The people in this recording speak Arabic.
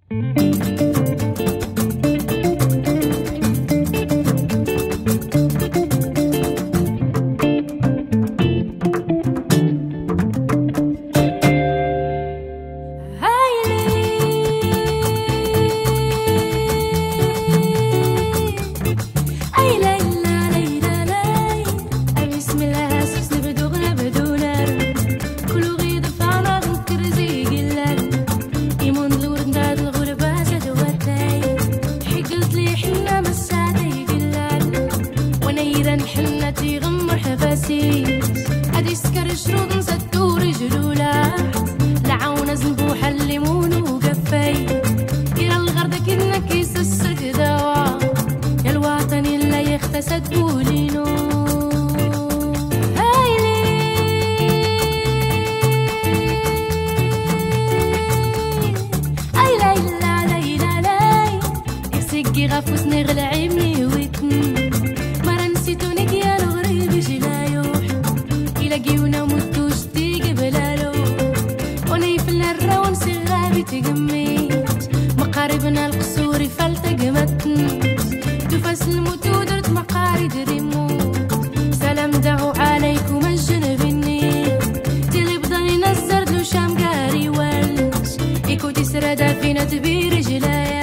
هادي سكر شروط نسدو رجلولا لعاونا زنبوحة الليمون وقفاي كيرا الغردة كيرنا كيس السرق دوا يا الوطني لا يختسد بولينو غافوس نغل عيمني ويتن مرة نسيتونك يا الغريب جلايوح يلاقيونا ومدوش تيق بلالو ونيفلنا الراون سغابي تقميت مقاربنا القصوري فالتقمتن تفاس الموت ودرت مقارد ريموت سلام دعو عليكم الجنبني تيلي بضاني نزرد لو شام قاري والش يكو تسردا فينا تبير جلايا